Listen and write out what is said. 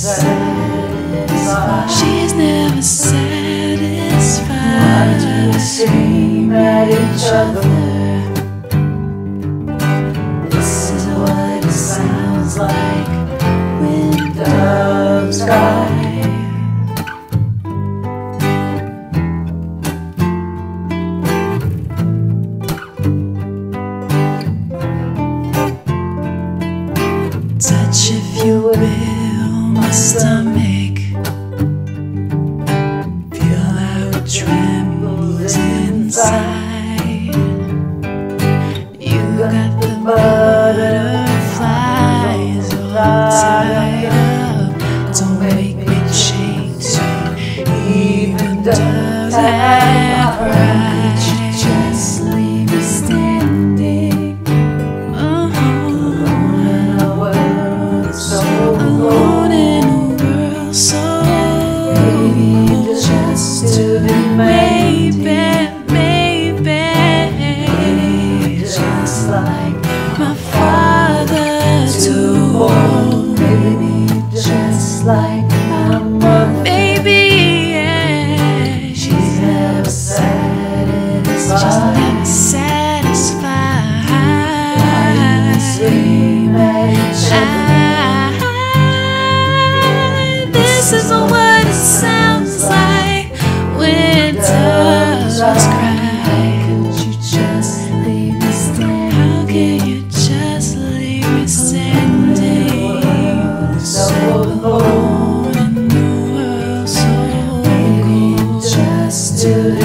satisfied. She's never satisfied. Why do we scream at each other? This is what it sounds like when doves cry. Touch, if you will, my stomach. Feel how it trembles inside. You got the butterflies all tied up. Don't make me chase you, even doves have rights. Just leave me standing. Alone in a world so Maybe just to be maybe just like my father too. Maybe just like my mother. Baby, yeah, She's never she's satisfied. never satisfied. Scream at each other. This is what it sounds like when doves cry. Could you just leave me standing? How can you just leave me standing so alone in the world so Maybe just to